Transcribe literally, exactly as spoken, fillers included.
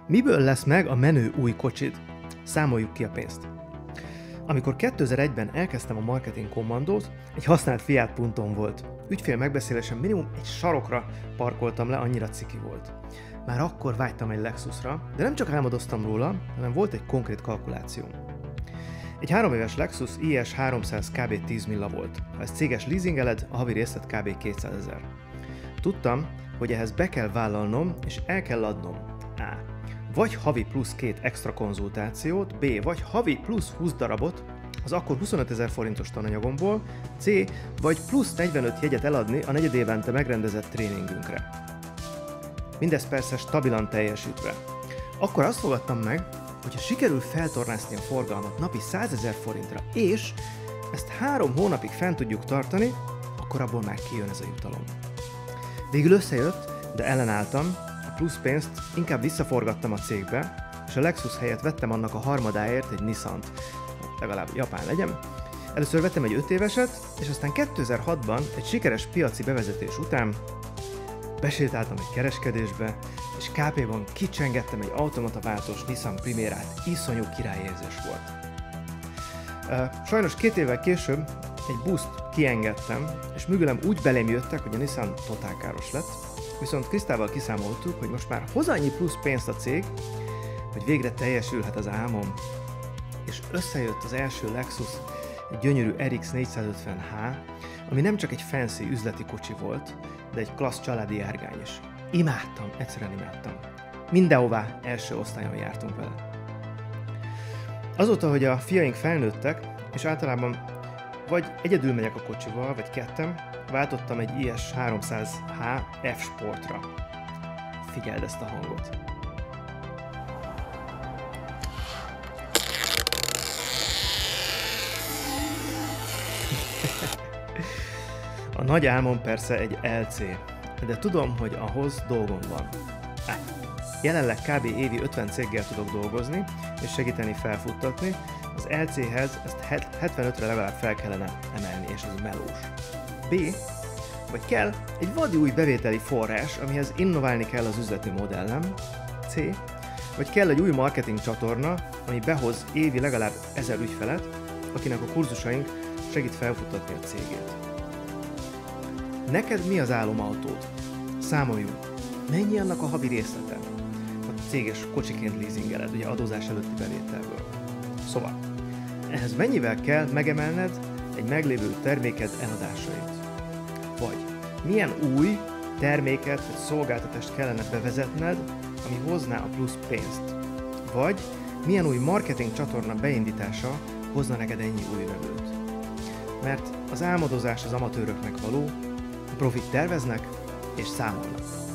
Miből lesz meg a menő új kocsid? Számoljuk ki a pénzt. Amikor kétezer-egyben elkezdtem a marketing kommandót, egy használt Fiat Punton volt. Ügyfél megbeszélésen minimum egy sarokra parkoltam le, annyira ciki volt. Már akkor vágytam egy Lexusra, de nem csak álmodoztam róla, hanem volt egy konkrét kalkulációm. Egy három éves Lexus i es háromszáz kb. tíz milla volt. Ha ezt céges leasingeled, a havi részlet kb. kétszázezer. Tudtam, hogy ehhez be kell vállalnom és el kell adnom A. Vagy havi plusz két extra konzultációt, B. Vagy havi plusz húsz darabot, az akkor huszonötezer forintos tananyagomból, C. Vagy plusz negyvenöt jegyet eladni a negyedévente megrendezett tréningünkre. Mindez persze stabilan teljesítve. Akkor azt fogadtam meg, hogyha sikerül feltornászni a forgalmat napi százezer forintra, és ezt három hónapig fent tudjuk tartani, akkor abból már kijön ez a jutalom. Végül összejött, de ellenálltam, a plusz pénzt inkább visszaforgattam a cégbe, és a Lexus helyett vettem annak a harmadáért egy Nissant, legalább japán legyen. Először vettem egy öt éveset, és aztán kétezer-hatban egy sikeres piaci bevezetés után besétáltam egy kereskedésbe, és ká péban kicsengettem egy automataváltós Nissan Primerát, iszonyú királyérzés volt. Sajnos két évvel később egy buszt kiengedtem, és mögülem úgy belém jöttek, hogy a Nissan totál káros lett, viszont Krisztával kiszámoltuk, hogy most már hoz annyi plusz pénzt a cég, hogy végre teljesülhet az álmom, és összejött az első Lexus, egy gyönyörű er iksz négyszázötven há, ami nem csak egy fancy üzleti kocsi volt, de egy klassz családi járgány is. Imádtam, egyszerűen imádtam. Mindenhová első osztályon jártunk vele. Azóta, hogy a fiaink felnőttek, és általában vagy egyedül megyek a kocsival, vagy kettem, váltottam egy i es háromszáz há F Sportra. Figyeld ezt a hangot! A nagy álmom persze egy el cé, de tudom, hogy ahhoz dolgom van. Jelenleg kb. Évi ötven céggel tudok dolgozni, és segíteni felfuttatni, az el céhez ezt hetvenötre legalább fel kellene emelni, és ez melós. B. Vagy kell egy vadi új bevételi forrás, amihez innoválni kell az üzleti modellem. C. Vagy kell egy új marketing csatorna, ami behoz évi legalább ezer ügyfelet, akinek a kurzusaink segít felfuttatni a cégét. Neked mi az álomautód? Számoljunk. Mennyi annak a havi részlete? A céges kocsiként leasingeled, ugye adózás előtti bevételből. Szóval, ehhez mennyivel kell megemelned egy meglévő terméked eladásait? Vagy milyen új terméket vagy szolgáltatást kellene bevezetned, ami hozná a plusz pénzt? Vagy milyen új marketing csatorna beindítása hozna neked ennyi új vevőt? Mert az álmodozás az amatőröknek való, a profik terveznek és számolnak.